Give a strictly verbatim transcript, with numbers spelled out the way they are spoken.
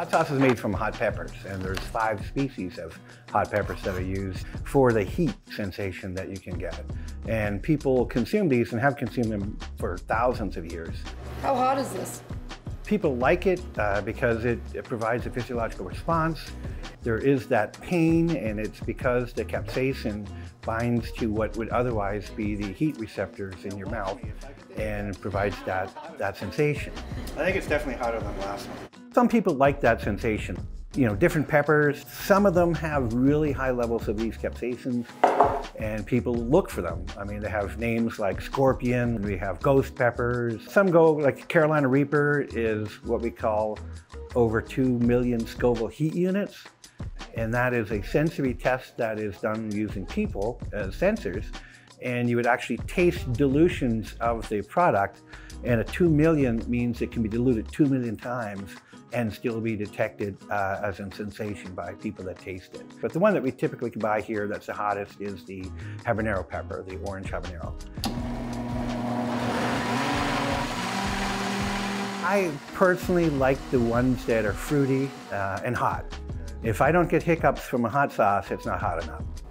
Hot sauce is made from hot peppers, and there's five species of hot peppers that are used for the heat sensation that you can get. And people consume these and have consumed them for thousands of years. How hot is this? People like it uh, because it, it provides a physiological response. There is that pain, and it's because the capsaicin binds to what would otherwise be the heat receptors in your mouth and provides that, that sensation. I think it's definitely hotter than the last one. Some people like that sensation. You know, different peppers, some of them have really high levels of these capsaicins, and people look for them. I mean, they have names like scorpion, we have ghost peppers. Some go, like Carolina Reaper is what we call over two million Scoville heat units. And that is a sensory test that is done using people as sensors. And you would actually taste dilutions of the product. And a two million means it can be diluted two million times and still be detected uh, as a sensation by people that taste it. But the one that we typically can buy here that's the hottest is the habanero pepper, the orange habanero. I personally like the ones that are fruity uh, and hot. If I don't get hiccups from a hot sauce, it's not hot enough.